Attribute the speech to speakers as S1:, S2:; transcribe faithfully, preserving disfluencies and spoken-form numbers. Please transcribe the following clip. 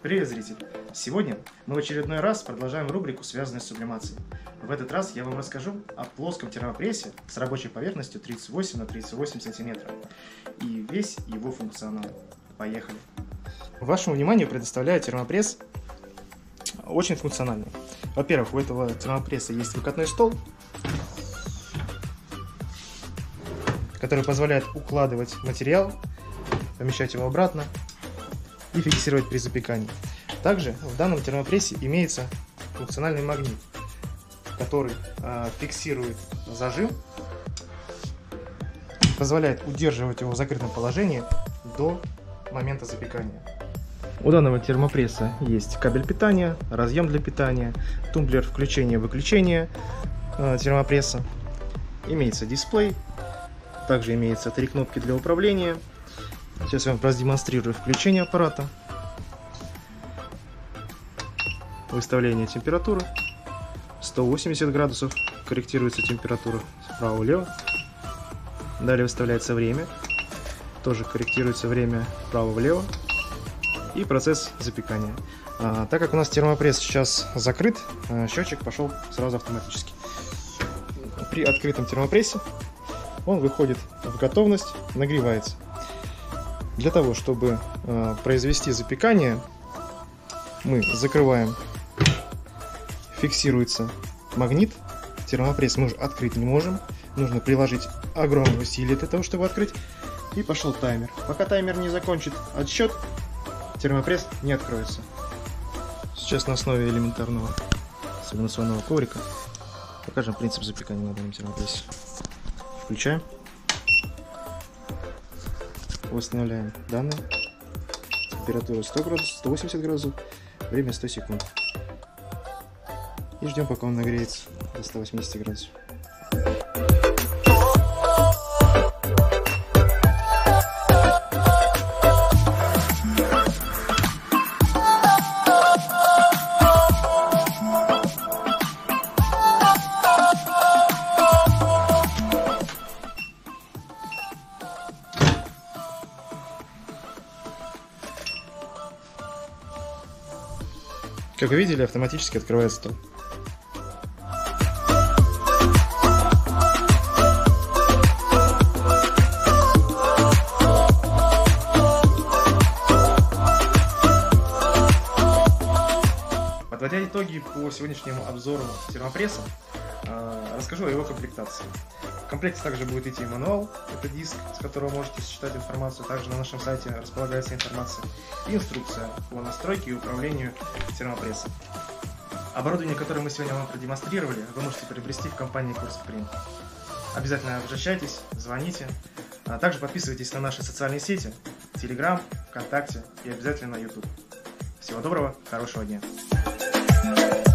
S1: Привет, зритель! Сегодня мы в очередной раз продолжаем рубрику, связанную с сублимацией. В этот раз я вам расскажу о плоском термопрессе с рабочей поверхностью тридцать восемь на тридцать восемь сантиметров и весь его функционал. Поехали! Вашему вниманию предоставляю термопресс очень функциональный. Во-первых, у этого термопресса есть выкатной стол, который позволяет укладывать материал, помещать его обратно и фиксировать при запекании. Также в данном термопрессе имеется функциональный магнит, который э, фиксирует зажим, позволяет удерживать его в закрытом положении до момента запекания. У данного термопресса есть кабель питания, разъем для питания, тумблер включения-выключения э, термопресса, имеется дисплей, также имеется три кнопки для управления. Сейчас я вам продемонстрирую включение аппарата, выставление температуры, сто восемьдесят градусов, корректируется температура вправо-влево, далее выставляется время, тоже корректируется время вправо-влево и процесс запекания. А, так как у нас термопресс сейчас закрыт, счетчик пошел сразу автоматически. При открытом термопрессе он выходит в готовность, нагревается. Для того, чтобы э, произвести запекание, мы закрываем, фиксируется магнит, термопресс мы уже открыть не можем, нужно приложить огромные усилия для того, чтобы открыть, и пошел таймер. Пока таймер не закончит отсчет, термопресс не откроется. Сейчас на основе элементарного сублимационного коврика покажем принцип запекания на данном термопрессе. Включаем. Восстанавливаем данные. Температура сто градусов, сто восемьдесят градусов, время сто секунд. И ждем, пока он нагреется до ста восьмидесяти градусов. Как вы видели, автоматически открывается стол. Подводя итоги по сегодняшнему обзору термопресса, расскажу о его комплектации. В комплекте также будет идти мануал, это диск, с которого можете считать информацию. Также на нашем сайте располагается информация и инструкция по настройке и управлению термопрессом. Оборудование, которое мы сегодня вам продемонстрировали, вы можете приобрести в компании Курскпринт. Обязательно обращайтесь, звоните, а также подписывайтесь на наши социальные сети, Telegram, ВКонтакте и обязательно на YouTube. Всего доброго, хорошего дня!